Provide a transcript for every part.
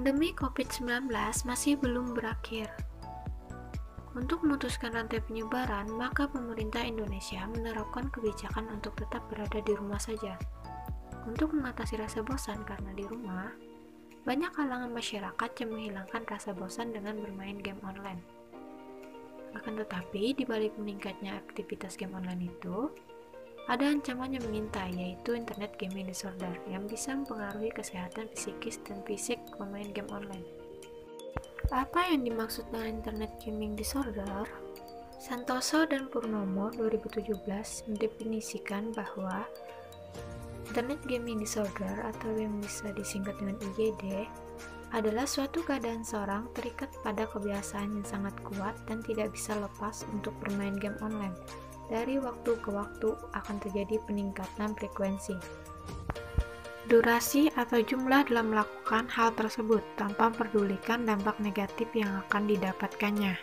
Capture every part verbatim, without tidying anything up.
Pandemi covid sembilan belas masih belum berakhir. Untuk memutuskan rantai penyebaran, maka pemerintah Indonesia menerapkan kebijakan untuk tetap berada di rumah saja. Untuk mengatasi rasa bosan karena di rumah, banyak kalangan masyarakat yang menghilangkan rasa bosan dengan bermain game online. Akan tetapi, di balik meningkatnya aktivitas game online itu, ada ancaman yang mengintai, yaitu internet gaming disorder yang bisa mempengaruhi kesehatan psikis dan fisik pemain game online. Apa yang dimaksud dengan internet gaming disorder? Santoso dan Purnomo dua ribu tujuh belas mendefinisikan bahwa internet gaming disorder atau yang bisa disingkat dengan I G D adalah suatu keadaan seorang terikat pada kebiasaan yang sangat kuat dan tidak bisa lepas untuk bermain game online. Dari waktu ke waktu akan terjadi peningkatan frekuensi, durasi atau jumlah dalam melakukan hal tersebut tanpa memperdulikan dampak negatif yang akan didapatkannya.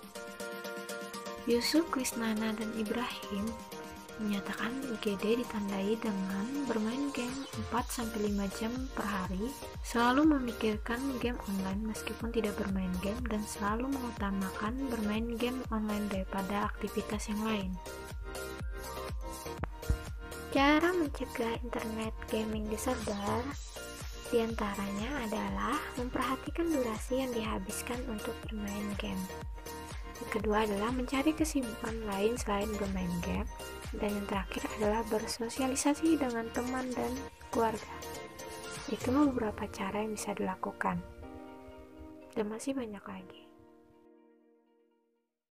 Yusuf Krisnana dan Ibrahim menyatakan I G D ditandai dengan bermain game empat sampai lima jam per hari, selalu memikirkan game online meskipun tidak bermain game, dan selalu mengutamakan bermain game online daripada aktivitas yang lain. Cara mencegah internet gaming disorder diantaranya adalah memperhatikan durasi yang dihabiskan untuk bermain game. Yang kedua adalah mencari kesibukan lain selain bermain game. Dan yang terakhir adalah bersosialisasi dengan teman dan keluarga. Itu beberapa cara yang bisa dilakukan. Dan masih banyak lagi.